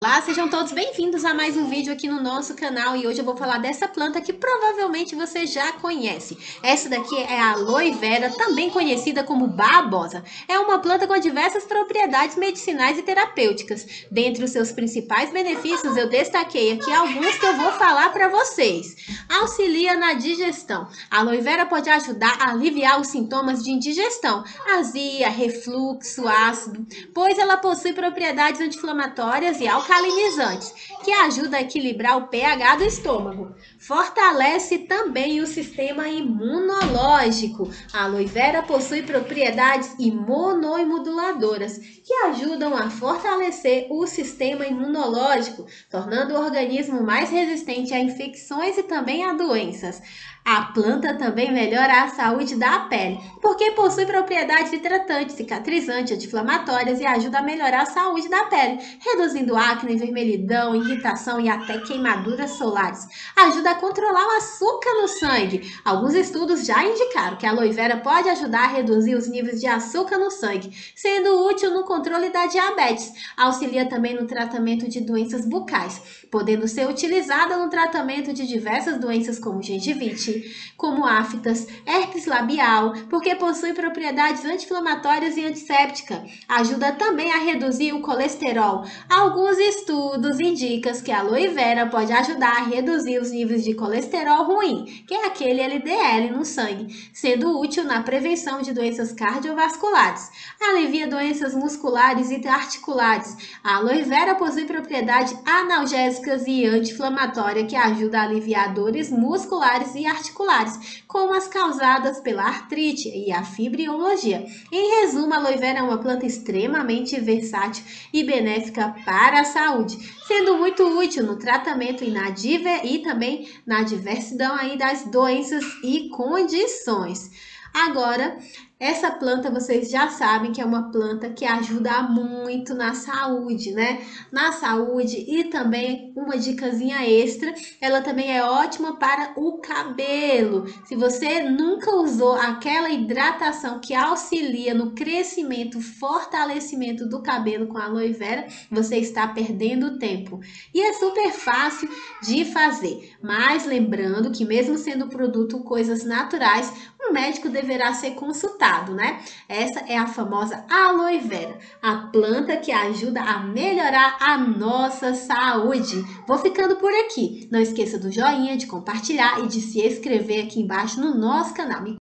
Olá, sejam todos bem-vindos a mais um vídeo aqui no nosso canal e hoje eu vou falar dessa planta que provavelmente você já conhece. Essa daqui é a aloe vera, também conhecida como babosa. É uma planta com diversas propriedades medicinais e terapêuticas. Dentre os seus principais benefícios, eu destaquei aqui alguns que eu vou falar para vocês. Auxilia na digestão. A aloe vera pode ajudar a aliviar os sintomas de indigestão, azia, refluxo, ácido, pois ela possui propriedades anti-inflamatórias e alcalinizantes, que ajudam a equilibrar o pH do estômago. Fortalece também o sistema imunológico. A aloe vera possui propriedades imunomoduladoras, que ajudam a fortalecer o sistema imunológico, tornando o organismo mais resistente a infecções e também a doenças. A planta também melhora a saúde da pele, porque possui propriedades hidratantes, cicatrizantes, anti-inflamatórias e ajuda a melhorar a saúde da pele, reduzindo acne, vermelhidão, irritação e até queimaduras solares. Ajuda a controlar o açúcar no sangue. Alguns estudos já indicaram que a aloe vera pode ajudar a reduzir os níveis de açúcar no sangue, sendo útil no controle da diabetes. Auxilia também no tratamento de doenças bucais, podendo ser utilizada no tratamento de diversas doenças como gengivite, como aftas, herpes labial, porque possui propriedades anti-inflamatórias e antissépticas. Ajuda também a reduzir o colesterol. Alguns estudos indicam que a aloe vera pode ajudar a reduzir os níveis de colesterol ruim, que é aquele LDL no sangue, sendo útil na prevenção de doenças cardiovasculares. Alivia doenças musculares e articulares. A aloe vera possui propriedades analgésicas e anti-inflamatórias que ajudam a aliviar dores musculares e articulares, como as causadas pela artrite e a fibromialgia. Em resumo, a aloe vera é uma planta extremamente versátil e benéfica para a saúde, sendo muito útil no tratamento e também na diversidão aí das doenças e condições. Agora, essa planta vocês já sabem que é uma planta que ajuda muito na saúde, né? Na saúde e também uma dicasinha extra, ela também é ótima para o cabelo. Se você nunca usou aquela hidratação que auxilia no crescimento, fortalecimento do cabelo com aloe vera, você está perdendo tempo. E é super fácil de fazer, mas lembrando que mesmo sendo produto coisas naturais, o médico deverá ser consultado, né? Essa é a famosa aloe vera, a planta que ajuda a melhorar a nossa saúde. Vou ficando por aqui. Não esqueça do joinha, de compartilhar e de se inscrever aqui embaixo no nosso canal.